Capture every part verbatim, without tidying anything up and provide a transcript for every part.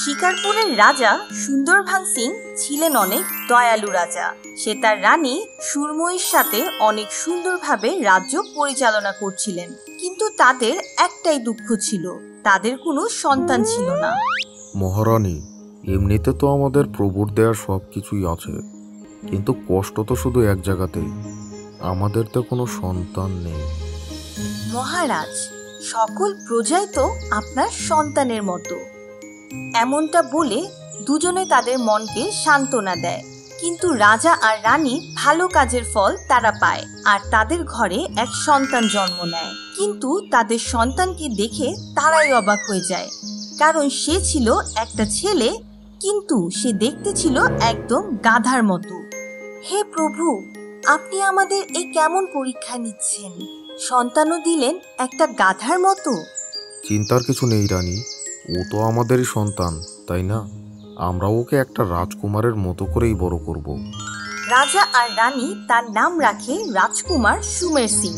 শিকারপুরের রাজা সুন্দরভান সিং ছিলেন অনেক দয়ালু রাজা। সে তার রানী সুরময়ীর সাথে অনেক সুন্দরভাবে রাজ্য পরিচালনা করছিলেন, কিন্তু তাদের একটাই দুঃখ ছিল, তাদের কোনো সন্তান ছিল না। মহারানী, এমনিতে তো আমাদের প্রভুর দেয়া সব কিছুই আছে, কিন্তু কষ্ট তো শুধু এক জায়গাতেই, আমাদের তো কোনো সন্তান নেই। মহারাজ, সকল প্রজাই তো আপনার সন্তানের মতো। এমনটা বলে দুজনে তাদের মনকে সান্ত্বনা দেয়। কিন্তু রাজা আর রানী ভালো কাজের ফল তারা পায়, আর তাদের ঘরে এক সন্তান জন্ম নেয়। কিন্তু তাদের সন্তানকে দেখে তারাই অবাক হয়ে যায়, কারণ সে ছিল একটা ছেলে, কিন্তু সে দেখতে ছিল একদম গাধার মতো। হে প্রভু, আপনি আমাদের এই কেমন পরীক্ষা নিচ্ছেন? সন্তানও দিলেন একটা গাধার মতো। চিন্তার কিছু নেই রানী, ও তো আমাদেরই সন্তান, তাই না? আমরা ওকে একটা রাজকুমারের মতো করেই বড় করব। রাজা আর রানী তার নাম রাখে রাজকুমার সুমের সিং।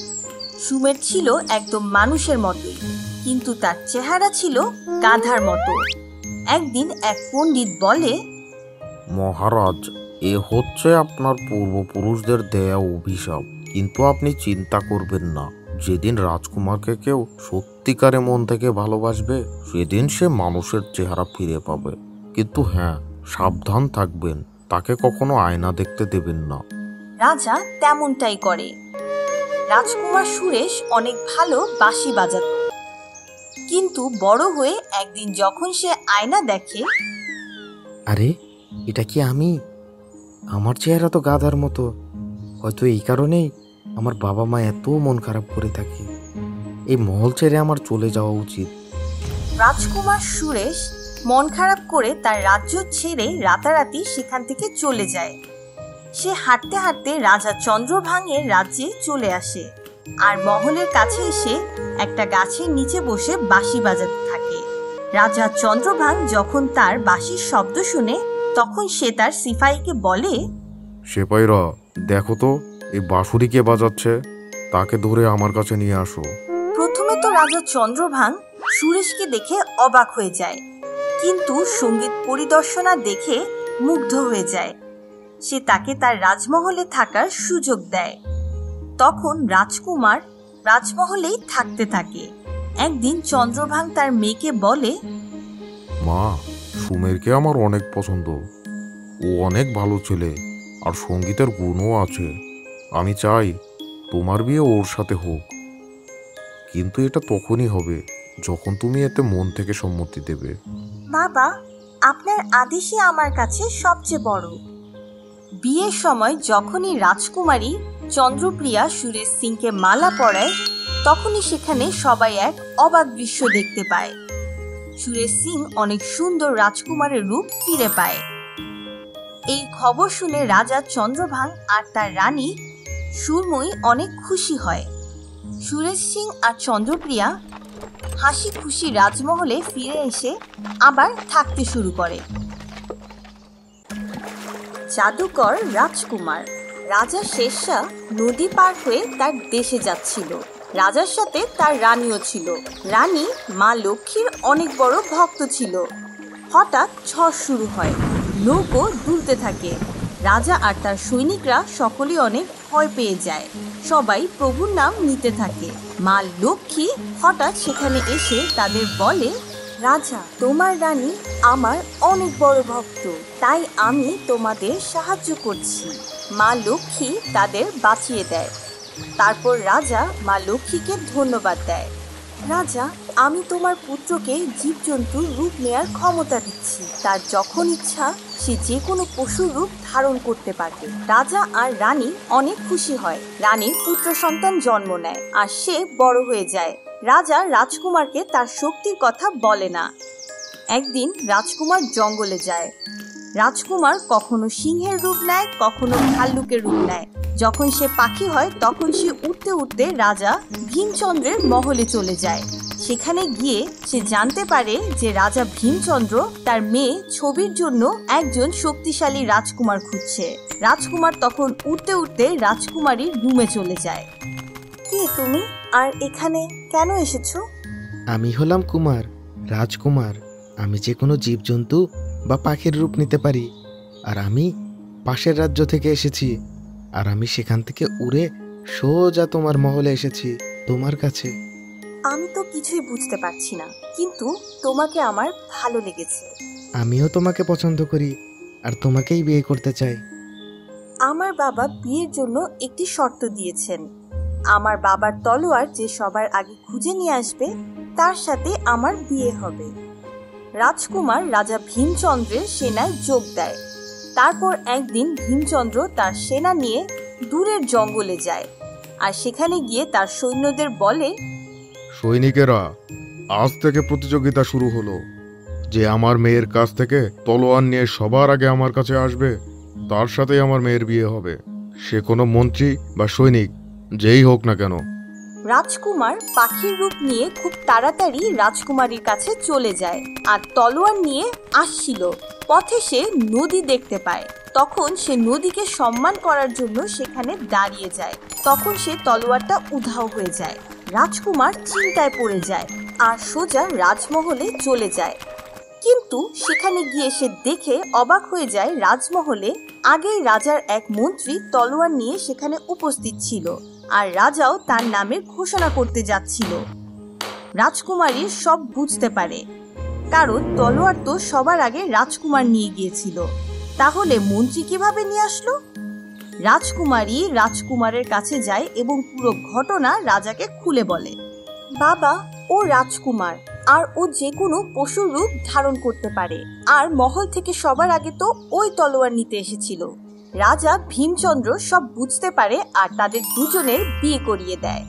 সুমের ছিল একদম মানুষের মতোই, কিন্তু তার চেহারা ছিল গাধার মতো। একদিন এক পণ্ডিত বলে, মহারাজ, এ হচ্ছে আপনার পূর্বপুরুষদের দেয়া অভিশাপ, কিন্তু আপনি চিন্তা করবেন না। যেদিন রাজকুমারকে কেউ সত্যিকারে মন থেকে ভালোবাসবে, সেদিন সে মানুষের চেহারা ফিরে পাবে। কিন্তু হ্যাঁ, সাবধান থাকবেন, তাকে কখনো আয়না দেখতে দেবেন না। রাজা তেমনটাই করে। রাজকুমার সুরেশ অনেক ভালো বাঁশি বাজাত, কিন্তু বড় হয়ে একদিন যখন সে আয়না দেখে, আরে এটা কি আমি? আমার চেহারা তো গাধার মতো। হয়তো এই কারণেই আমার বাবা মা এত মন খারাপ করে থাকে। এই মহল ছেড়ে আমার চলে যাওয়া উচিত। রাজকুমার সুরেশ মন খারাপ করে তার রাজ্য ছেড়ে রাতারাতি সেখান থেকে চলে যায়। সে হাঁটতে হাঁটতে রাজা চন্দ্রভাঙের রাজ্যে চলে আসে, আর মহলের কাছে এসে একটা গাছের নিচে বসে বাঁশি বাজাতে থাকে। রাজা চন্দ্রভাঙ যখন তার বাঁশির শব্দ শুনে, তখন সে তার সিপাহীকে বলে, সেপাইরা, দেখো তো এই বাঁশুরি কে বাজাচ্ছে, তাকে ধরে আমার কাছে নিয়ে আসো। প্রথমে তো রাজা চন্দ্রভাঙ সুরেশকে দেখে অবাক হয়ে যায়, কিন্তু সঙ্গীত পরিদর্শনা দেখে মুগ্ধ হয়ে যায়। সে তাকে তার রাজমহলে থাকার সুযোগ দেয়। তখন রাজকুমার রাজমহলেই থাকতে থাকে। একদিন চন্দ্রভাঙ তার মেয়েকে বলে, মা, সুমেরকে আমার অনেক পছন্দ, ও অনেক ভালো ছেলে আর সঙ্গীতের গুণও আছে। আমি চাই তোমার বিয়ে ওর সাথে হোক, কিন্তু এটা তখনই হবে যখন তুমি এতে মন থেকে সম্মতি দেবে। বাবা, আপনার আদেশই আমার কাছে সবচেয়ে বড়। বিয়ের সময় যখনই রাজকুমারী চন্দ্রপ্রিয়া সুরেশ সিংকে মালা পরায়, তখনই সেখানে সবাই এক অবাক দৃশ্য দেখতে পায়। সুরেশ সিং অনেক সুন্দর রাজকুমারের রূপ ফিরে পায়। এই খবর শুনে রাজা চন্দ্রভাঙ আর তার রানী সুরময়ী অনেক খুশি হয়। সুরেশ সিং আর চন্দ্রপ্রিয়া হাসি খুশি রাজমহলে ফিরে এসে আবার থাকতে শুরু করে। জাদুকর রাজকুমার। রাজা শেরশাহ নদী পার হয়ে তার দেশে যাচ্ছিল। রাজার সাথে তার রানীও ছিল। রানী মা লক্ষ্মীর অনেক বড় ভক্ত ছিল। হঠাৎ ঝড় শুরু হয়, নৌকো দুলতে থাকে। রাজা আর তার সৈনিকরা সকলেই অনেক ভয় পেয়ে যায়। সবাই প্রভুর নাম নিতে থাকে। মা লক্ষ্মী হঠাৎ সেখানে এসে তাদের বলে, রাজা, তোমার রানী আমার অনেক বড় ভক্ত, তাই আমি তোমাদের সাহায্য করছি। মা লক্ষ্মী তাদের বাঁচিয়ে দেয়। তারপর রাজা মা লক্ষ্মীকে ধন্যবাদ দেয়। রাজা, আমি তোমার পুত্রকে জীবজন্তুর রূপ নেয়ার ক্ষমতা দিচ্ছি। তার যখন ইচ্ছা সে যে কোনো পশুর রূপ ধারণ করতে পারবে। রাজা আর রানী অনেক খুশি হয়। রানীর পুত্র সন্তান জন্ম নেয় আর সে বড় হয়ে যায়। রাজা রাজকুমারকে তার শক্তির কথা বলে না। একদিন রাজকুমার জঙ্গলে যায়। রাজকুমার কখনো সিংহের রূপ নেয়, কখনো ভাল্লুকের রূপ নেয়। যখন সে পাখি হয় তখন সে উঠতে উঠতে রাজা ভীমচন্দ্রের মহলে চলে যায়। সেখানে গিয়ে সে জানতে পারে যে রাজা ভীমচন্দ্র তার মেয়ে ছবির জন্য একজন শক্তিশালী রাজকুমার খুঁজছে। রাজকুমার তখন উঠতে উঠতে রাজকুমারীর রুমে চলে যায়। কে তুমি, আর এখানে কেন এসেছো? আমি হলাম কুমার, রাজকুমার। আমি যে কোনো জীবজন্তু বা পাখির রূপ নিতে পারি। আর আমি পাশের রাজ্য থেকে এসেছি, আর আমি সেখান থেকে উড়ে সোজা তোমার মহলে এসেছি, তোমার কাছে। আমি তো কিছুই বুঝতে পারছি না, কিন্তু তোমাকে আমার ভালো লেগেছে। আমিও তোমাকে পছন্দ করি, আর তোমাকেই বিয়ে করতে চাই। আমার বাবা বিয়ের জন্য একটি শর্ত দিয়েছেন। আমার বাবার তলোয়ার যে সবার আগে খুঁজে নিয়ে আসবে, তার সাথে আমার বিয়ে হবে। রাজকুমার রাজা ভীমচন্দ্রের সেনায় যোগ দেয়। তারপর একদিন ভীমচন্দ্র তার সেনা নিয়ে দূরের জঙ্গলে যায়, আর সেখানে গিয়ে তার সৈন্যদের বলে, সৈনিকেরা, আজ থেকে প্রতিযোগিতা শুরু হলো। যে আমার মেয়ের কাছ থেকে তলোয়ার নিয়ে সবার আগে আমার কাছে আসবে, তার সাথেই আমার মেয়ের বিয়ে হবে। সে কোনো মন্ত্রী বা সৈনিক যেই হোক না কেন। রাজকুমার পাখির রূপ নিয়ে খুব তাড়াতাড়ি রাজকুমারীর কাছে চলে যায়, আর তলোয়ার নিয়ে আসছিল। পথে সে নদী দেখতে পায়। তখন সে নদীকে সম্মান করার জন্য সেখানে দাঁড়িয়ে যায়। তখন সে তলোয়ারটা উধাও হয়ে যায়। রাজকুমার চিন্তায় পড়ে যায় আর সোজা রাজমহলে চলে যায়। কিন্তু সেখানে গিয়ে সে দেখে অবাক হয়ে যায়, রাজমহলে আগেই রাজার এক মন্ত্রী তলোয়ার নিয়ে সেখানে উপস্থিত ছিল, আর রাজাও তার নামে ঘোষণা করতে যাচ্ছিল। রাজকুমারী সব বুঝতে পারে, কারণ তলোয়ার তো সবার আগে রাজকুমার নিয়ে গিয়েছিল। তাহলে মন্ত্রী কিভাবে নিয়ে আসলো? রাজকুমারী রাজকুমারের কাছে যায় এবং পুরো ঘটনা রাজাকে খুলে বলে। বাবা, ও রাজকুমার, আর ও যে কোনো পশুর রূপ ধারণ করতে পারে, আর মহল থেকে সবার আগে তো ওই তলোয়ার নিতে এসেছিল। রাজা ভীমচন্দ্র সব বুঝতে পারে আর তাদের দুজনের বিয়ে করিয়ে দেয়।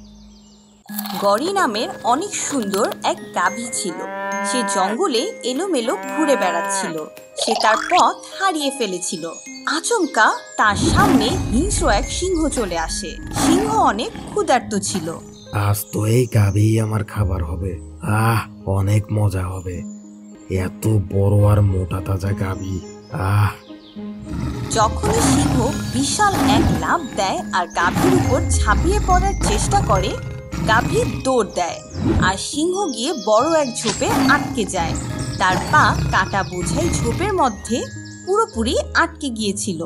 গড়ি নামের অনেক সুন্দর এক গাভী ছিল। সে জঙ্গলে এলোমেলো ঘুরে বেড়াচ্ছিল। সে তার পথ হারিয়ে ফেলেছিল। আচমকা তার সামনে হিংস্র এক সিংহ চলে আসে। সিংহ অনেক ক্ষুধার্ত ছিল। আজ তো এই গাভী আমার খাবার হবে। আহ, অনেক মজা হবে। এত বড় আর মোটা তাজা গাভী। আহ যখনই সিংহ বিশাল এক লাফ দেয় আর গাভীর উপর ঝাঁপিয়ে পড়ার চেষ্টা করে, গাভী দৌড় দেয় আর সিংহ গিয়ে বড় এক ঝোপে আটকে যায়। তার পা কাটা বোঝাই ঝোপের মধ্যে পুরোপুরি আটকে গিয়েছিল।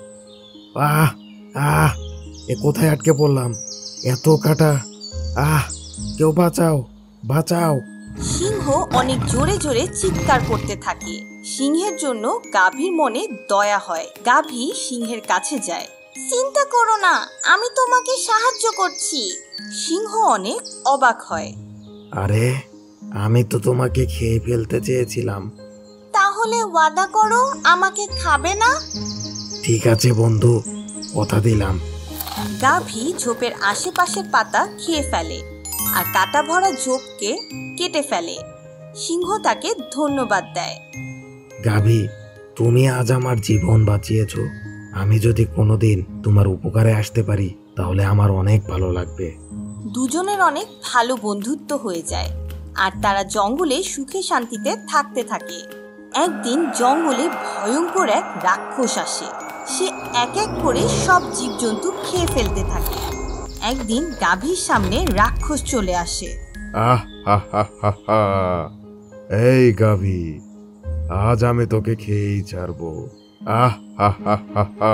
আহ আহ এ কোথায় আটকে পড়লাম? এত কাটা! আহ, কেউ বাঁচাও, বাঁচাও! সিংহ অনেক জোরে জোরে চিৎকার করতে থাকে। সিংহের জন্য গাভীর মনে দয়া হয়। গাভী সিংহের কাছে যায়। চিন্তা করো না, আমি তোমাকে সাহায্য করছি। সিংহ অনেক অবাক হয়। আরে, আমি তো তোমাকে খেয়ে ফেলতে চেয়েছিলাম। তাহলে ওয়াদা করো আমাকে খাবে না? ঠিক আছে বন্ধু, কথা দিলাম। গাভী ঝোপের আশেপাশের পাতা খেয়ে ফেলে আর কাটা ভরা ঝোপকে কেটে ফেলে। সিংহ তাকে ধন্যবাদ দেয়। গাভী, তুমি আজ আমার জীবন বাঁচিয়েছো। আমি যদি কোনোদিন তোমার উপকারে আসতে পারি, তাহলে আমার অনেক ভালো লাগবে। দুজনের অনেক ভালো বন্ধুত্ব হয়ে যায় আর তারা জঙ্গলে সুখে শান্তিতে থাকতে থাকে। একদিন জঙ্গলে ভয়ঙ্কর এক রাক্ষস আসে। সে এক এক করে সব জীবজন্তু খেয়ে ফেলতে থাকে। একদিন গাভীর সামনে রাক্ষস চলে আসে। আহ হা হা হা হা, এই গাভী, আজ আমি তোকে খেয়েই ছাড়বো। আহ হা হা হা হা।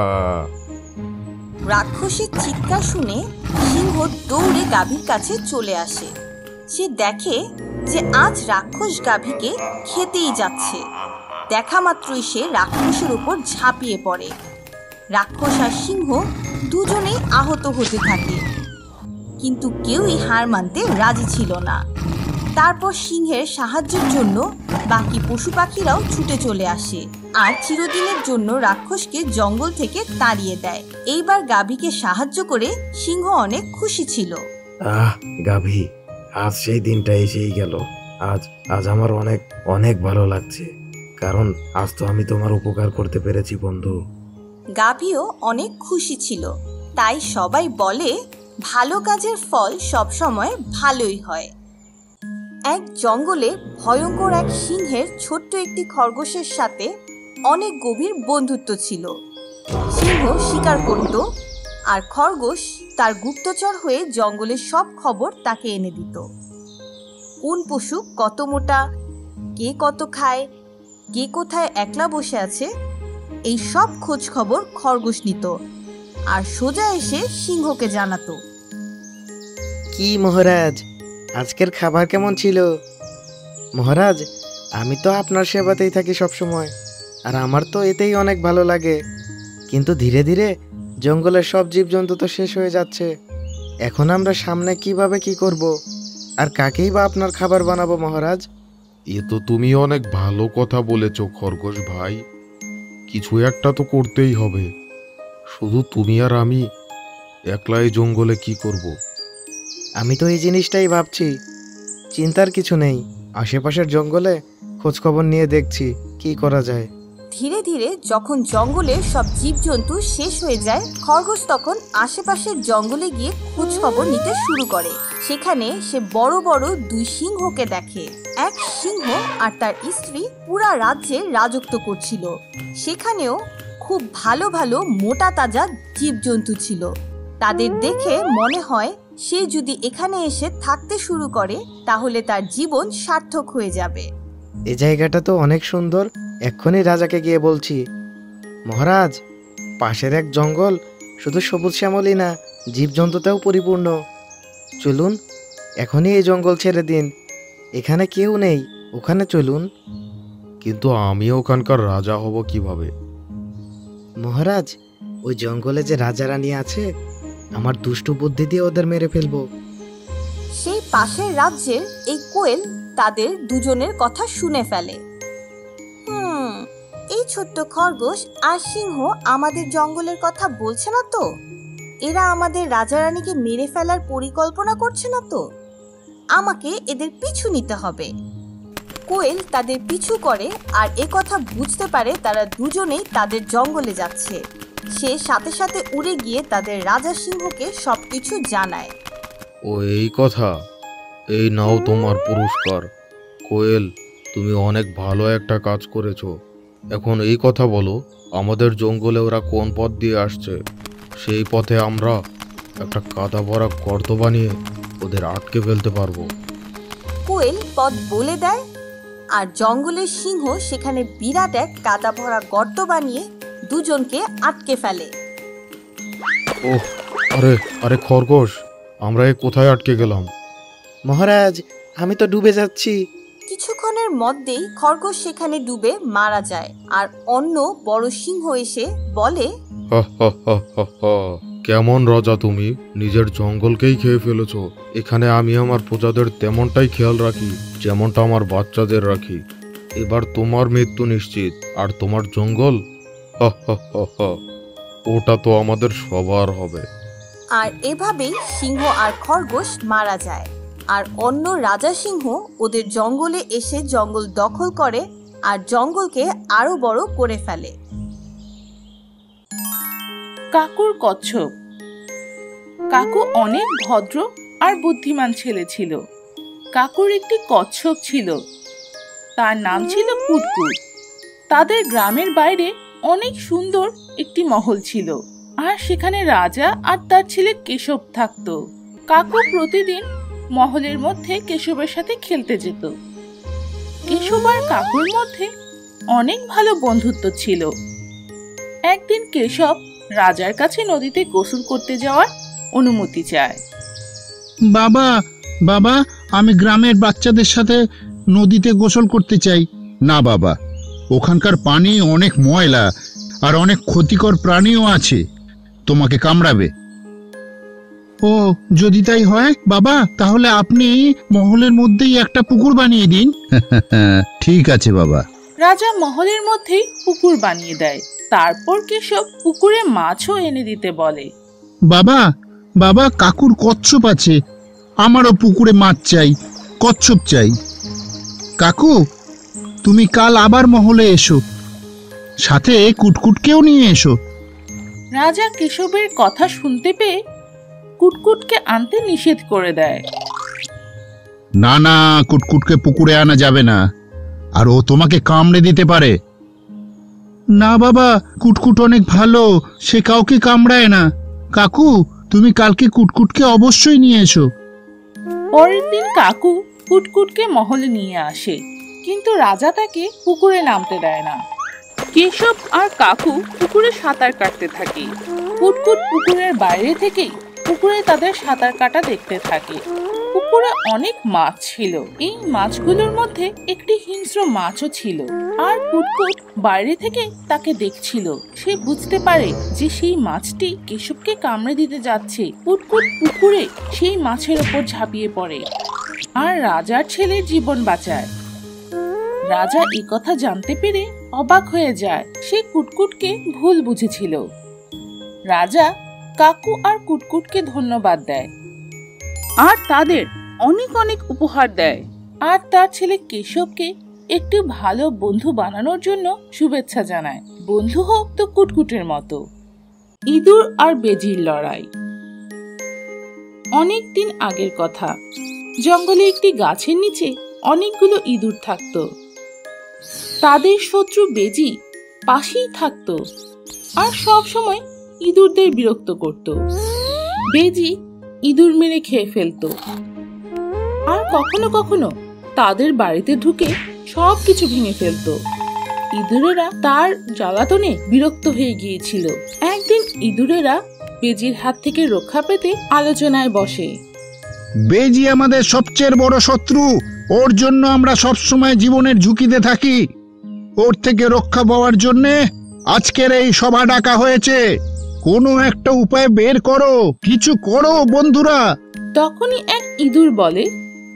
রাক্ষসের চিৎকার শুনে সিংহ দৌড়ে গাভীর কাছে চলে আসে। সে দেখে যে আজ রাক্ষস গাভীকে খেতেই যাচ্ছে। দেখা মাত্রই সে রাক্ষসের উপর ঝাঁপিয়ে পড়ে। রাক্ষস আর সিংহ দুজনেই আহত হতে থাকে, কিন্তু কেউই হার মানতে রাজি ছিল না। তারপর সিংহের সাহায্যের জন্য বাকি পশু পাখিরাও ছুটে চলে আসে আর চিরদিনের জন্য রাক্ষসকে জঙ্গল থেকে তাড়িয়ে দেয়। এইবার গাভীকে সাহায্য করে সিংহ অনেক খুশি ছিল। আহ গাভী, আজ সেই দিনটা এসেই গেল। আজ আজ আমার অনেক অনেক ভালো লাগছে, কারণ আজ তো আমি তোমার উপকার করতে পেরেছি বন্ধু। গাভীও অনেক খুশি ছিল। তাই সবাই বলে, ভালো কাজের ফল সবসময় ভালোই হয়। এক জঙ্গলে ভয়ঙ্কর এক সিংহের ছোট্ট একটি খরগোশের সাথে অনেক গভীর বন্ধুত্ব ছিল। সিংহ শিকার করত আর খরগোশ তার গুপ্তচর হয়ে জঙ্গলের সব খবর তাকে এনে দিত। কোন পশু কত মোটা, কে কত খায়, কে কোথায় একলা বসে আছে, এই সব খোঁজ খবর খরগোশ নিত আর সোজা এসে সিংহকে জানাতো। কি মহারাজ, আজকের খাবার কেমন ছিল? মহারাজ, আমি তো আপনার সেবাতেই থাকি সব সময়, আর আমার তো এতেই অনেক ভালো লাগে। কিন্তু ধীরে ধীরে জঙ্গলের সব জীবজন্তু তো শেষ হয়ে যাচ্ছে। এখন আমরা সামনে কিভাবে কি করব, আর কাকেই বা আপনার খাবার বানাবো মহারাজ? এ তো তুমি অনেক ভালো কথা বলেছ খরগোশ ভাই। কিছু একটা তো করতেই হবে। শুধু তুমি আর আমি একলাই জঙ্গলে কি করব? আমি তো এই জিনিসটাই ভাবছি। চিন্তার কিছু নেই, আশেপাশের জঙ্গলে খোঁজ খবর নিয়ে দেখছি কি করা যায়। ধীরে ধীরে যখন জঙ্গলের সব জীবজন্তু শেষ হয়ে যায়, খরগোশ তখন আশেপাশের জঙ্গলে গিয়ে খোঁজ খবর নিতে শুরু করে। সেখানে সে বড় বড় দুই সিংহকে দেখে। এক সিংহ আর তার স্ত্রী পুরা রাজ্যে রাজত্ব করছিল। সেখানেও খুব ভালো ভালো মোটা তাজা জীবজন্তু ছিল। তাদের দেখে মনে হয় সে যদি এখানে এসে থাকতে শুরু করে তাহলে তার জীবন সার্থক হয়ে যাবে। এই জায়গাটা তো অনেক সুন্দর, এক্ষুনি রাজাকে গিয়ে বলছি। মহারাজ, পাশের এক জঙ্গল শুধু সবুজ শ্যামলই না, জীবজন্তুতেও পরিপূর্ণ। চলুন এখনই এই জঙ্গল ছেড়ে দিন, এখানে কেউ নেই, ওখানে চলুন। কিন্তু আমি ওখানকার রাজা হব কিভাবে? মহারাজ, ওই জঙ্গলে যে রাজা রানী আছে, আমার দুষ্টু বুদ্ধি দিয়ে ওদের মেরে ফেলবো। সেই পাশের রাজ্যের এই কোয়েল তাদের দুজনের কথা শুনে ফেলে। হুম এই ছোট্ট খরগোশ আর সিংহ আমাদের জঙ্গলের কথা বলছে না তো? এরা আমাদের রাজা রানীকে মেরে ফেলার পরিকল্পনা করছে না তো? আমাকে এদের পিছু নিতে হবে। কোয়েল তাদের পিছু করে আর এ কথা বুঝতে পারে তারা দুজনেই তাদের জঙ্গলে যাচ্ছে। সে সাথে সাথে উড়ে গিয়ে তাদের রাজা সিংহকে সবকিছু জানায়। ও এই কথা, এই নাও তোমার পুরস্কার। কোয়েল, তুমি অনেক ভালো একটা কাজ করেছো। এখন এই কথা বলো, আমাদের জঙ্গলে ওরা কোন পথ দিয়ে আসছে? সেই পথে আমরা একটা কাদা ভরা গর্ত বানিয়ে ওদের আটকে ফেলতে পারবো। কোয়েল পথ বলে দেয় আর জঙ্গলের সিংহ সেখানে বিরাট এক কাদা ভরা গর্ত বানিয়ে দুজনকে আটকে ফেলে। ওহ, আরে আরে খরগোশ, আমরা এ কোথায় আটকে গেলাম? মহারাজ, আমি তো ডুবে যাচ্ছি। কিছুক্ষণের মধ্যেই খরগোশ সেখানে ডুবে মারা যায় আর অন্য বড় সিংহ এসে বলে, হা হা হা হা হা। কেমন রাজা তুমি, নিজের জঙ্গলকেই খেয়ে ফেলেছো। এখানে আমি আমার প্রজাদের তেমনটাই খেয়াল রাখি যেমনটা আমার বাচ্চাদের রাখি। এবার তোমার মৃত্যু নিশ্চিত। আর তোমার জঙ্গল, হা হা হা হা, ওটা তো আমাদের সবার হবে। আর এভাবেই সিংহ আর খরগোশ মারা যায়। আর অন্য রাজা সিংহ ওদের জঙ্গলে এসে জঙ্গল দখল করে আর জঙ্গলকে আরো বড় করে ফেলে। কাকুর কচ্ছপ। কাকু অনেক ভদ্র আর বুদ্ধিমান ছেলে ছিল। কাকুর একটি কচ্ছপ ছিল, তার নাম ছিল কুটকুট। তাদের গ্রামের বাইরে অনেক সুন্দর একটি মহল ছিল, আর সেখানে রাজা আর তার ছেলে কেশব থাকতো। কাকু প্রতিদিন মহলের মধ্যে কেশবের সাথে খেলতে যেত। কেশব আর কাকুর মধ্যে অনেক ভালো বন্ধুত্ব ছিল। একদিন কেশব রাজার কাছে নদীতে গোসল করতে যাওয়ার অনুমতি চায়। বাবা বাবা আমি গ্রামের বাচ্চাদের সাথে নদীতে গোসল করতে চাই। না বাবা, ওখানকার পানি অনেক ময়লা আর অনেক ক্ষতিকর প্রাণীও আছে, তোমাকে কামড়াবে। ও যদি তাই হয় বাবা, তাহলে আপনি মহলের মধ্যেই একটা পুকুর বানিয়ে দিন। ঠিক আছে বাবা। রাজা মহলের মধ্যেই পুকুর বানিয়ে দেয়। তারপর কেশব পুকুরে মাছও এনে দিতে বলে। বাবা বাবা কাকুর কচ্ছপ আছে, আমারও পুকুরে মাছ চাই, কচ্ছপ চাই। কাকু, তুমি কাল আবার মহলে এসো, সাথে কুটকুটকেও নিয়ে এসো। রাজা কেশবের কথা শুনতে পেয়ে কুটকুটকে আনতে নিষেধ করে দেয়। না না, কুটকুটকে পুকুরে আনা যাবে না, আর ও তোমাকে কামড়ে দিতে পারে। না বাবা, কুটকুট অনেক ভালো, সে কাউকে কামড়ায় না। কাকু, তুমি কালকে কুটকুটকে অবশ্যই নিয়ে এসো। পরের দিন কাকু কুটকুটকে মহলে নিয়ে আসে। কিন্তু রাজা তাকে পুকুরে নামতে দেয় না। কেশব আর কাকু পুকুরে সাঁতার কাটতে থাকে। কুটকুট পুকুরের বাইরে থেকেই পুকুরে তাদের সাঁতার কাটা দেখতে থাকে। পুকুরে অনেক মাছ ছিল। এই মাছগুলোর মধ্যে একটি হিংস্র মাছও ছিল। আর কুটকুট বাইরে থেকে তাকে দেখছিল। সে বুঝতে পারে যে সেই মাছটি কেশবকে কামড়ে দিতে যাচ্ছে। কুটকুট পুকুরে সেই মাছের ওপর ঝাঁপিয়ে পড়ে আর রাজার ছেলের জীবন বাঁচায়। রাজা এই কথা জানতে পেরে অবাক হয়ে যায়। সে কুটকুটকে ভুল বুঝেছিল। রাজা কাকু আর কুটকুটকে ধন্যবাদ দেয় আর তাদের অনেক অনেক উপহার দেয় আর তার ছেলে কেশবকে একটি ভালো বন্ধু বানানোর জন্য শুভেচ্ছা জানায়। বন্ধু হোক তো কুটকুটের মতো। ইঁদুর আর বেজির লড়াই। অনেক দিন আগের কথা। জঙ্গলে একটি গাছের নিচে অনেকগুলো ইঁদুর থাকতো। তাদের শত্রু বেজি পাশেই থাকতো আর সব সময় ইঁদুরদের বিরক্ত করত। বেজি ইঁদুর মেরে খেয়ে ফেলতো আর কখনো কখনো তাদের বাড়িতে ঢুকে সব কিছু ভেঙে ফেলতো। ইঁদুরেরা তার জ্বালাতনে বিরক্ত হয়ে গিয়েছিল। একদিন ইঁদুরেরা বেজির হাত থেকে রক্ষা পেতে আলোচনায় বসে। বেজি আমাদের সবচেয়ে বড় শত্রু, ওর জন্য আমরা সব সময় জীবনের ঝুঁকিতে থাকি। ওর থেকে রক্ষা পাওয়ার জন্য আজকের এই সভা ডাকা হয়েছে। কোনো একটা উপায় বের করো, কিছু করো বন্ধুরা। তখনই এক ইঁদুর বলে,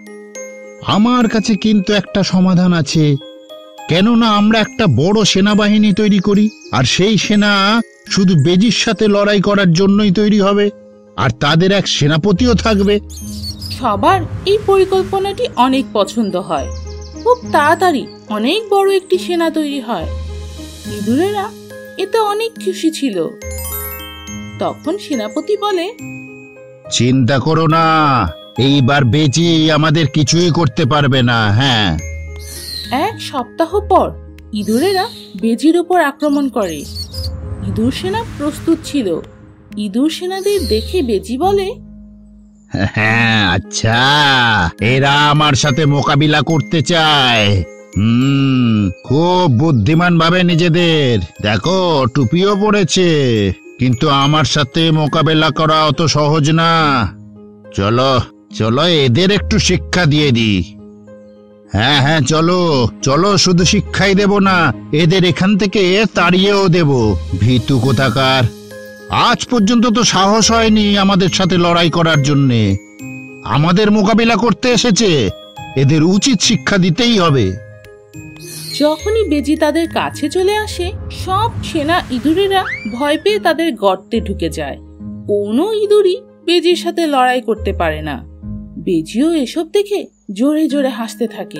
আমার কাছে কিন্তু একটা সমাধান আছে। কেননা আমরা একটা বড় সেনাবাহিনী তৈরি করি, আর সেই সেনা শুধু বেজির সাথে লড়াই করার জন্যই তৈরি হবে, আর তাদের এক সেনাপতিও থাকবে। সবার এই পরিকল্পনাটি অনেক পছন্দ হয়। খুব তাড়াতাড়ি অনেক বড় একটি সেনা তৈরি হয়। ইঁদুরেরা এতে অনেক খুশি ছিল। তখন সেনাপতি বলে, চিন্তা করো না, এইবার বেজি আমাদের কিছুই করতে পারবে না। হ্যাঁ। এক সপ্তাহ পর ইঁদুরেরা বেজির উপর আক্রমণ করে। ইঁদুর সেনা প্রস্তুত ছিল। ইঁদুর সেনাদের দেখে বেজি বলে, হ্যাঁ, আচ্ছা, এরা আমার সাথে মোকাবিলা করতে চায়। হুম খুব বুদ্ধিমান ভাবে নিজেদের। দেখো, টুপিও পড়েছে, কিন্তু আমার সাথে মোকাবেলা করা অত সহজ না। চলো চলো এদের একটু শিক্ষা দিয়ে দিই। হ্যাঁ হ্যাঁ চলো চলো, শুধু শিক্ষাই দেব না, এদের এখান থেকে তাড়িয়েও দেব। ভীতু কোথাকার, আজ পর্যন্ত তো সাহস হয়নি আমাদের সাথে লড়াই করার জন্যে। আমাদের মোকাবিলা করতে এসেছে, এদের উচিত শিক্ষা দিতেই হবে। যখনই বেজি তাদের কাছে চলে আসে, সব সেনা ইঁদুরেরা ভয় পেয়ে তাদের গর্তে ঢুকে যায়। কোনো ইঁদুরই বেজির সাথে লড়াই করতে পারে না। বেজিও এসব দেখে জোরে জোরে হাসতে থাকে।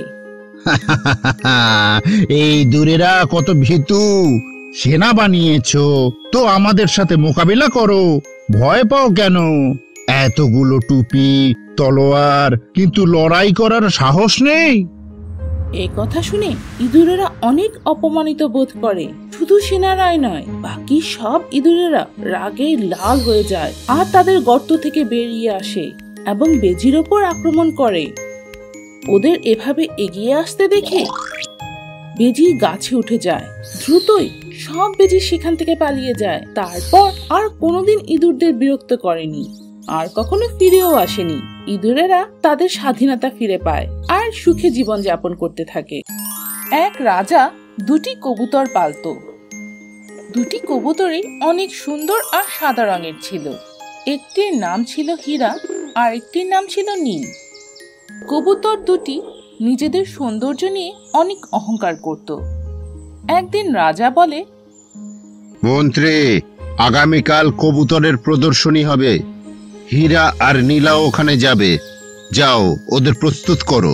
এই দূরেরা কত ভীতু, সেনা বানিয়েছো তো আমাদের সাথে মোকাবিলা করো, ভয় পাও কেন? এতগুলো টুপি, তলোয়ার, কিন্তু লড়াই করার সাহস নেই। এই কথা শুনে ইঁদুরেরা অনেক অপমানিত বোধ করে। শুধু সেনারাই নয়, বাকি সব ইঁদুরেরা রাগে লাল হয়ে যায় আর তাদের গর্ত থেকে বেরিয়ে আসে এবং বেজির ওপর আক্রমণ করে। ওদের এভাবে এগিয়ে আসতে দেখে বেজি গাছে উঠে যায়। দ্রুতই সব বেজি সেখান থেকে পালিয়ে যায়। তারপর আর কোনোদিন ইঁদুরদের বিরক্ত করেনি, আর কখনো ফিরেও আসেনি। ইঁদুরেরা তাদের স্বাধীনতা ফিরে পায় আর সুখে জীবন যাপন করতে থাকে। এক রাজা দুটি কবুতর পালতো। দুটি কবুতরই অনেক সুন্দর আর সাদা রঙের ছিল। একটির নাম ছিল হীরা আর একটির নাম ছিল নীল। কবুতর দুটি নিজেদের সৌন্দর্য নিয়ে অনেক অহংকার করত। একদিন রাজা বলে, মন্ত্রী, আগামীকাল কবুতরের প্রদর্শনী হবে। হীরা আর নীলা ওখানে যাবে। যাও, ওদের প্রস্তুত করো।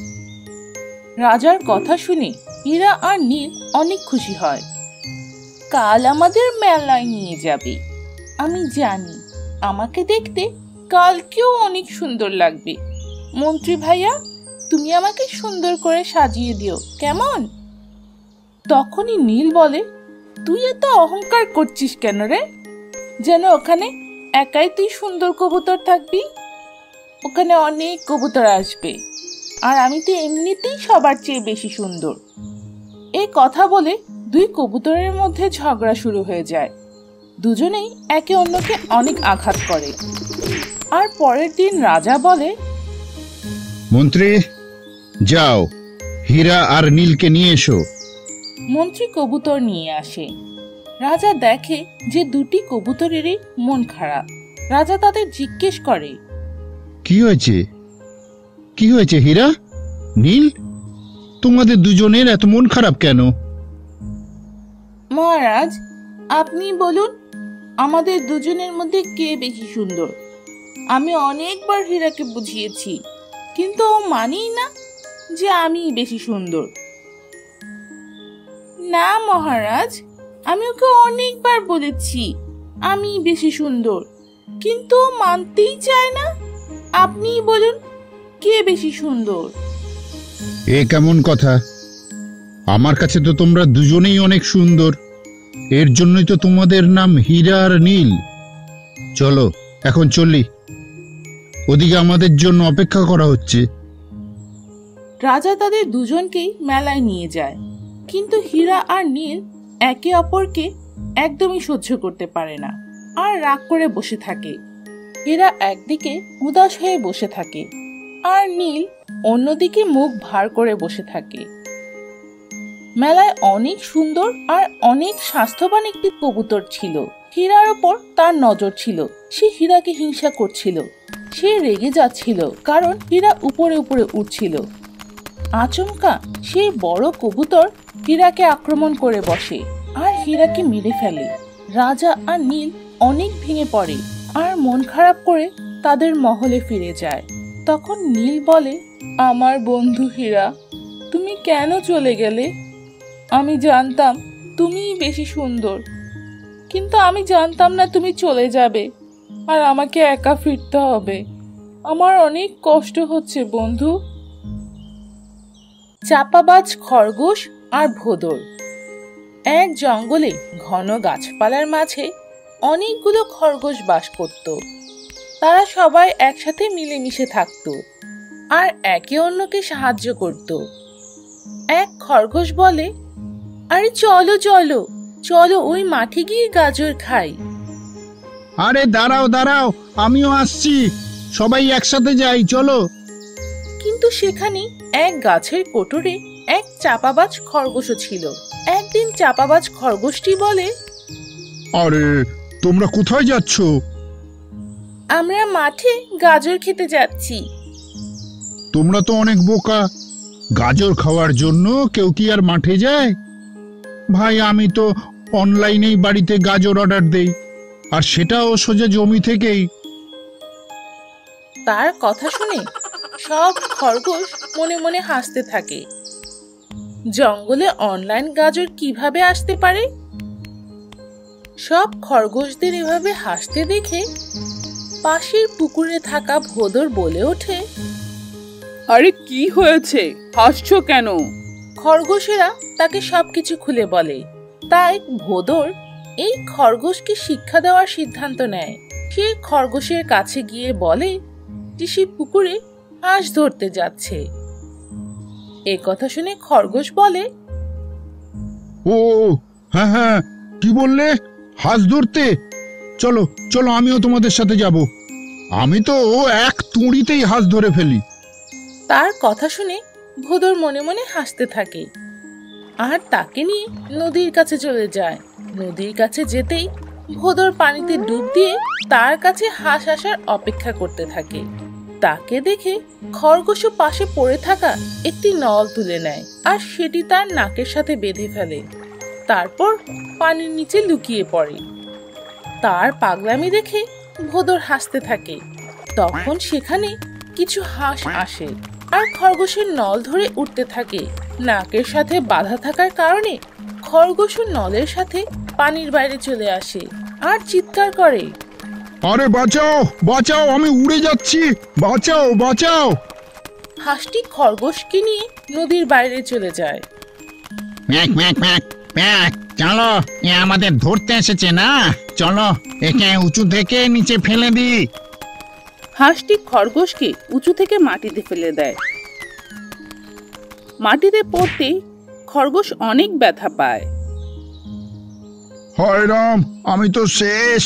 রাজার কথা শুনে হীরা আর নীল অনেক খুশি হয়। কাল আমাদের মেলায় নিয়ে যাবে। আমি জানি আমাকে দেখতে কালকেও অনেক সুন্দর লাগবে। মন্ত্রী ভাইয়া, তুমি আমাকে সুন্দর করে সাজিয়ে দিও, কেমন? তখনই নীল বলে, তুই এত অহংকার করছিস কেন রে? যেন ওখানে একাই তুই সুন্দর কবুতর থাকবি। ওখানে অনেক কবুতর আসবে, আর আমি তো এমনিতেই সবার চেয়ে বেশি সুন্দর। এই কথা বলে দুই কবুতরের মধ্যে ঝগড়া শুরু হয়ে যায়। দুজনেই একে অন্যকে অনেক আঘাত করে। আর পরের দিন রাজা বলে, মন্ত্রী, যাও হীরা আর নীলকে নিয়ে এসো। মন্ত্রী কবুতর নিয়ে আসে। রাজা দেখে যে দুটি কবুতরেরই মন খারাপ। রাজা তাদের জিজ্ঞেস করে, কি হয়েছে কি হয়েছে হীরা, নীল, তোমাদের দুজনের এত মন খারাপ কেন? মহারাজ, আপনি বলুন, আমাদের দুজনের মধ্যে কে বেশি সুন্দর? আমি অনেকবার হীরাকে বুঝিয়েছি, কিন্তু ও মানেই না যে আমি বেশি সুন্দর। না মহারাজ, আমি ওকে অনেকবার বলেছি আমি বেশি সুন্দর, কিন্তু ও মানতেই চায় না। আপনিই বলুন, কে বেশি সুন্দর? এ কেমন কথা? আমার কাছে তো তোমরা দুজনেই অনেক সুন্দর, এর জন্যই তো তোমাদের নাম হীরা আর নীল। চলো এখন চলি, ওদিকে আমাদের জন্য অপেক্ষা করা হচ্ছে। রাজা তাদের দুজনকেই মেলায় নিয়ে যায়, কিন্তু হীরা আর নীল একে অপরকে একদমই সহ্য করতে পারে না আর রাগ করে বসে থাকে। হীরা একদিকে উদাস হয়ে বসে থাকে আর নীল অন্যদিকে মুখ ভার করে বসে থাকে। মেলায় অনেক সুন্দর আর অনেক স্বাস্থ্যবান একটি কবুতর ছিল। হীরার ওপর তার নজর ছিল। সে হীরাকে হিংসা করছিল। সে রেগে যাচ্ছিল কারণ হীরা উপরে উপরে উঠছিল। আচমকা সেই বড় কবুতর হীরাকে আক্রমণ করে বসে আর হীরাকে মেরে ফেলে। রাজা আর নীল অনেক ভেঙে পড়ে আর মন খারাপ করে তাদের মহলে ফিরে যায়। তখন নীল বলে, আমার বন্ধু হীরা, তুমি কেন চলে গেলে? আমি জানতাম তুমিই বেশি সুন্দর, কিন্তু আমি জানতাম না তুমি চলে যাবে আর আমাকে একা ফিরতে হবে। আমার অনেক কষ্ট হচ্ছে বন্ধু। চাপাবাজ খরগোশ আর ভোঁদর। এক জঙ্গলে ঘন গাছপালার মাঝে অনেকগুলো খরগোশ বাস করত। তারা সবাই একসাথে মিলেমিশে থাকত আর একে অন্যকে সাহায্য করত। এক খরগোশ বলে, আরে চলো চলো চলো ওই মাঠে গিয়ে গাজর খাই। আরে দাঁড়াও দাঁড়াও, আমিও আসছি, সবাই একসাথে যাই, চলো। কিন্তু সেখানে এক গাছের কোটরে এক চাপাবাজ খরগোশও ছিল। একদিন চাপাবাজ খরগোশটি বলে, আরে তোমরা কোথায় যাচ্ছ? আমরা মাঠে গাজর খেতে যাচ্ছি। তোমরা তো অনেক বোকা, গাজর খাওয়ার জন্য কেউ কি আর মাঠে যায়? ভাই, আমি তো অনলাইনেই বাড়িতে গাজর অর্ডার দেই, আর সেটাও সোজা জমি থেকেই। তার কথা শুনে সব খরগোশ মনে মনে হাসতে থাকে। জঙ্গলে অনলাইন গাজর কিভাবে আসতে পারে? সব খরগোশদের এভাবে হাসতে দেখে পাশের পুকুরে থাকা ভোঁদর বলে ওঠে, আরে কি হয়েছে, হাসছো কেন? খরগোশেরা তাকে সবকিছু খুলে বলে। তাই ভোঁদর এই খরগোশকে শিক্ষা দেওয়ার সিদ্ধান্ত নেয়। সে খরগোশের কাছে গিয়ে বলে যে সে পুকুরে হাঁস ধরতে যাচ্ছে। এ কথা শুনে খরগোশ বলে, ও হ্যাঁ হ্যাঁ, কি বললে? হাঁস ধরতে? চলো চলো, আমিও তোমাদের সাথে যাব। আমি তো এক তুড়িতেই হাঁস ধরে ফেলি। তার কথা শুনে ভোঁদর মনে মনে হাসতে থাকে আর তাকে নিয়ে নদীর কাছে চলে যায়। নদীর কাছে যেতেই ভোঁদর পানিতে ডুব দিয়ে তার কাছে হাঁস আসার অপেক্ষা করতে থাকে। তাকে দেখে খরগোশও পাশে পড়ে থাকা একটি নল তুলে নেয় আর সেটি তার নাকের সাথে বেঁধে ফেলে। তারপর পানির নিচে লুকিয়ে পড়ে। তার পাগলামি দেখে ভোঁদর হাসতে থাকে। তখন সেখানে কিছু হাঁস আসে আর খরগোশের নল ধরে উঠতে থাকে। নাকের সাথে বাধা থাকার কারণে খরগোশ নলের সাথে পানির বাইরে চলে আসে আর চিৎকার করে, আরে বাঁচাও বাঁচাও, আমি উড়ে যাচ্ছি, বাঁচাও বাঁচাও। হাঁসটি খরগোশকে নিয়ে নদীর বাইরে চলে যায়। ম্যাক ম্যাক ম্যাক ম্যাক, চলো, এ আমাদের ধরতে এসেছে না, চলো একে উঁচু থেকে নিচে ফেলে দিই। হাঁসটি খরগোশকে উঁচু থেকে মাটিতে ফেলে দেয়। মাটিতে পড়তে খরগোশ অনেক ব্যথা পায়। হায় রাম, আমি তো শেষ।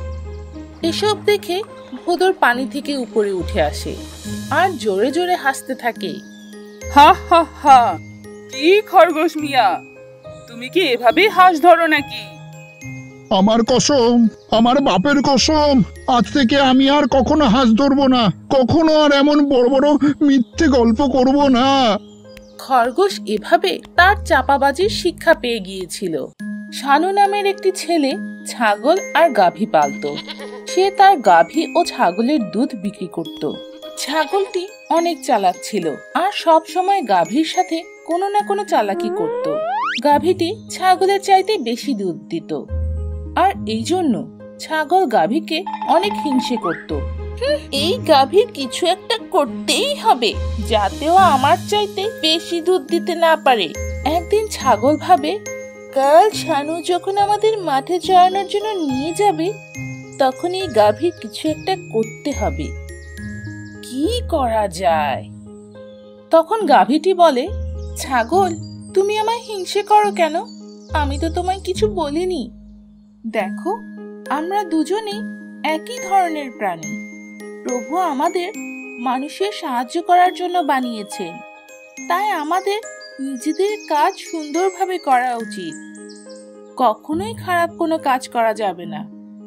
এসব দেখে ভোদর পানি থেকে উপরে উঠে আসে আর জোরে জোরে হাসতে থাকে। হা হা হা, কি খরগোশ মিয়া, তুমি কি এভাবে হাঁস ধরো নাকি? আমার কসম, আমার বাপের কসম, আজ থেকে আমি আর কখনো হাঁস ধরবো না, কখনো আর এমন বড় বড় মিথ্যে গল্প করব না। খরগোশ এভাবে তার চাপাবাজির শিক্ষা পেয়ে গিয়েছিল। শানু নামের একটি ছেলে ছাগল আর গাভী পালত। সে তার গাভী ও ছাগলের দুধ বিক্রি করত। ছাগলটি অনেক চালাক ছিল আর সব সময় গাভীর সাথে কোনো না কোনো চালাকি করত। গাভীটি ছাগলের চাইতে বেশি দুধ দিত আর এই জন্য ছাগল গাভীকে অনেক হিংসে করত। এই গাভীর কিছু একটা করতেই হবে যাতেও আমার চাইতে বেশি দুধ দিতে না পারে। একদিন ছাগল ভাবে, কাল শানু যখন আমাদের মাঠে চড়ানোর জন্য নিয়ে যাবে তখন এই গাভীর কিছু একটা করতে হবে। কি করা যায়? তখন গাভীটি বলে, ছাগল, তুমি আমায় হিংসে করো কেন? আমি তো তোমায় কিছু বলিনি। দেখো, আমরা দুজনেই একই ধরনের প্রাণী। প্রভু আমাদের মানুষের সাহায্য করার জন্য বানিয়েছেন, তাই আমাদের নিজেদের কাজ সুন্দরভাবে করা উচিত। কখনোই খারাপ কোনো কাজ করা যাবে না।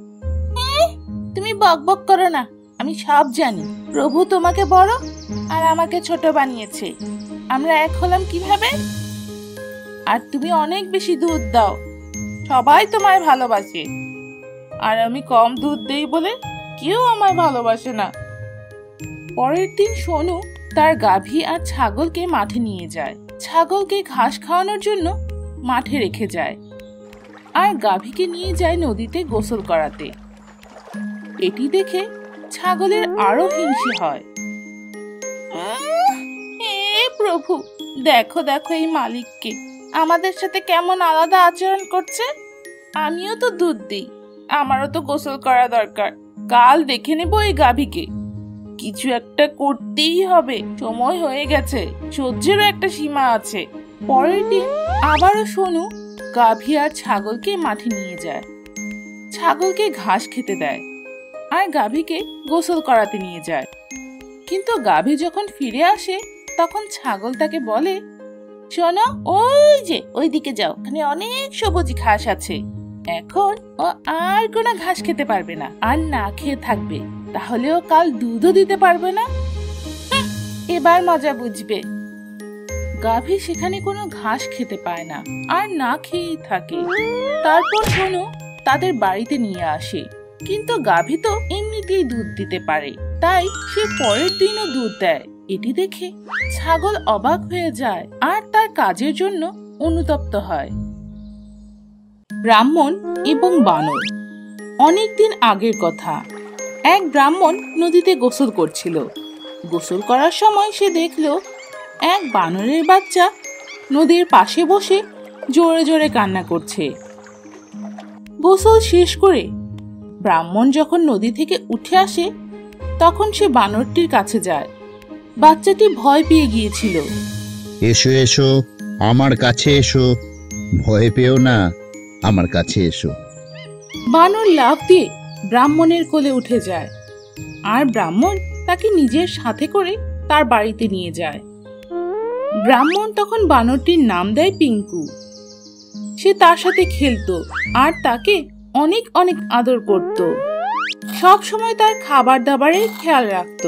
তুমি বকবক করো না, আমি সব জানি। প্রভু তোমাকে বড় আর আমাকে ছোট বানিয়েছে। আমরা এক হলাম কিভাবে? আর তুমি অনেক বেশি দুধ দাও, সবাই তোমায় ভালোবাসে। আর আমি কম দুধ দেই বলে কেউ আমায় ভালোবাসে না। পরের দিন সোনু তার গাভী আর ছাগলকে মাঠে নিয়ে যায়। ছাগলকে ঘাস খাওয়ানোর জন্য মাঠে রেখে যায় আর গাভীকে নিয়ে যায় নদীতে গোসল করাতে। এটি দেখে ছাগলের আরো হিংসে হয়। হে প্রভু, দেখো দেখো এই মালিককে, আমাদের সাথে কেমন আলাদা আচরণ করছে। আমিও তো দুধ দিই, আমারও তো গোসল করা দরকার। কাল দেখে নেব এই গাভীকে। কিছু একটা করতেই হবে, সময় হয়ে গেছে, সহ্যেরও একটা সীমা আছে। পরের দিন আবারও সোনু গাভী আর ছাগলকে মাঠে নিয়ে যায়। ছাগলকে ঘাস খেতে দেয় আর গাভীকে গোসল করাতে নিয়ে যায়। কিন্তু গাভী যখন ফিরে আসে তখন ছাগল তাকে বলে, শোনো, ওই যে ওই দিকে যাও, ওখানে অনেক সবুজ ঘাস আছে। এখন ও আর কোনো ঘাস খেতে পারবে না আর না খেয়ে থাকবে, তাহলেও কাল দুধও দিতে পারবে না। এবার মজা বুঝবে। গাভী সেখানে কোনো ঘাস খেতে পায় না আর না খেয়েই থাকে। তারপর সোনু তাদের বাড়িতে নিয়ে আসে, কিন্তু গাভী তো এমনিতেই দুধ দিতে পারে, তাই সে পরের দিনও দুধ দেয়। এটি দেখে ছাগল অবাক হয়ে যায় আর তার কাজের জন্য অনুতপ্ত হয়। ব্রাহ্মণ এবং বানর। অনেকদিন আগের কথা। এক ব্রাহ্মণ নদীতে গোসল করছিল। গোসল করার সময় সে দেখল এক বানরের বাচ্চা নদীর পাশে বসে জোরে জোরে কান্না করছে। গোসল শেষ করে ব্রাহ্মণ যখন নদী থেকে উঠে আসে তখন সে বানরটির কাছে যায়। বাচ্চাটি ভয় পেয়ে গিয়েছিল। এসো এসো, আমার কাছে এসো, ভয় পেও না, আমার কাছে এসো। বানর লাফ দিয়ে ব্রাহ্মণের কোলে উঠে যায় আর ব্রাহ্মণ তাকে নিজের সাথে করে তার বাড়িতে নিয়ে যায়। ব্রাহ্মণ তখন বানরটির নাম দেয় পিঙ্কু। সে তার সাথে খেলতো আর তাকে অনেক অনেক আদর করত। সব সময় তার খাবার দাবারের খেয়াল রাখত।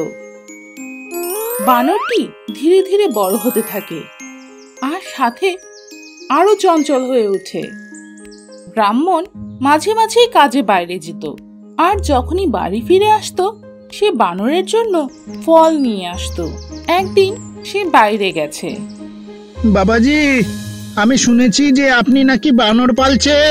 বানরটি ধীরে ধীরে বড় হতে থাকে আর সাথে আরো চঞ্চল হয়ে ওঠে। ব্রাহ্মণ মাঝে মাঝে কাজে বাইরে যেত আর যখনই বাড়ি ফিরে আসতো সে বানরের জন্য ফল নিয়ে আসতো। একদিন সে বাইরে গেছে। বাবাজি, আমি শুনেছি যে আপনি নাকি বানর পালছেন।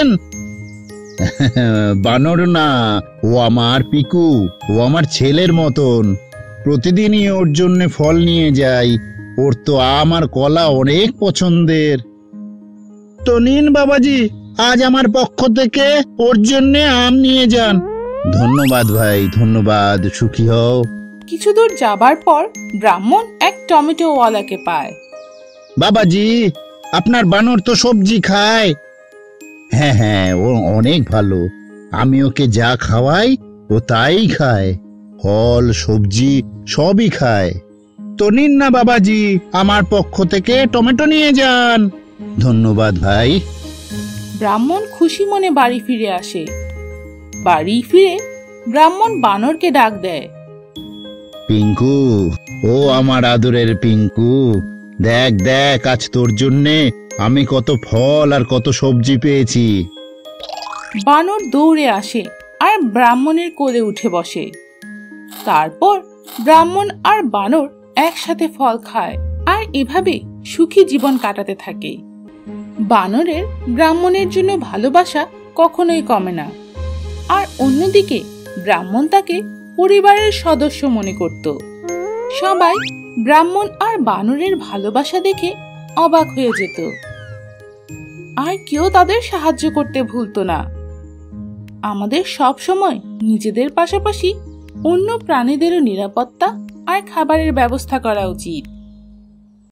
বানর না, ও আমার পিকু, ও আমার ছেলের মতন। প্রতিদিনই ওর জন্য ফল নিয়ে যাই। ওর তো আম আর কলা অনেক পছন্দের। তো নিন বাবাজি, আজ আমার পক্ষ থেকে ওর জন্য আম নিয়ে যান। ধন্যবাদ ভাই, ধন্যবাদ, সুখী হও। কিছু দূর যাবার পর ব্রাহ্মণ এক টমেটো ওয়ালাকে পায়। বাবাজি, আপনার বানর তো সবজি খায়। হ্যাঁ হ্যাঁ, ও অনেক ভালো। আমি ওকে যা খাওয়াই ও তাই খায়। ফল সবজি সবই খায়। তো নিন না বাবাজি, আমার পক্ষ থেকে টমেটো নিয়ে যান। ধন্যবাদ ভাই। ব্রাহ্মণ খুশি মনে বাড়ি ফিরে আসে। বাড়ি ফিরে ব্রাহ্মণ বানরকে ডাক দেয়। পিঙ্কু, ও আমার আদরের পিঙ্কু, দেখ দেখ, আজ তোর জন্যে আমি কত ফল আর কত সবজি পেয়েছি। বানর দৌড়ে আসে আর ব্রাহ্মণের কোলে উঠে বসে। তারপর ব্রাহ্মণ আর বানর একসাথে ফল খায় আর এভাবে সুখী জীবন কাটাতে থাকে। বানরের ব্রাহ্মণের জন্য ভালোবাসা কখনোই কমে না, আর অন্যদিকে ব্রাহ্মণ তাকে পরিবারের সদস্য মনে করত। সবাই ব্রাহ্মণ আর বানরের ভালোবাসা দেখে অবাক হয়ে যেত, আর কেউ তাদের সাহায্য করতে ভুলতো না। আমাদের সব সময় নিজেদের পাশাপাশি অন্য প্রাণীদেরও নিরাপত্তা আর খাবারের ব্যবস্থা করা উচিত।